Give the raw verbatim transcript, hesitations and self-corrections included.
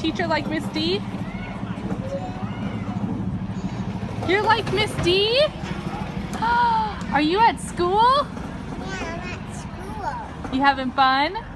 Teacher like Miss D? You're like Miss D? Are you at school? Yeah, I'm at school. You having fun?